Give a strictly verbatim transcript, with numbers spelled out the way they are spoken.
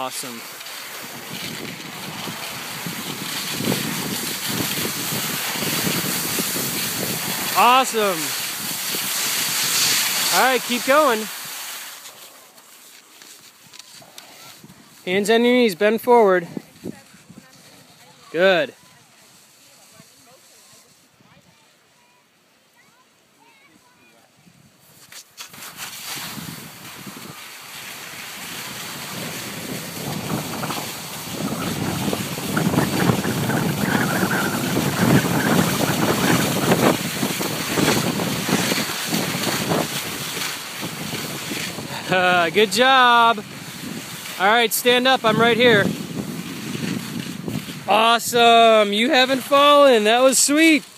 awesome. Awesome. All right, keep going. Hands on your knees, bend forward. Good. Uh, good job. All right, stand up. I'm right here. Awesome. You haven't fallen. That was sweet.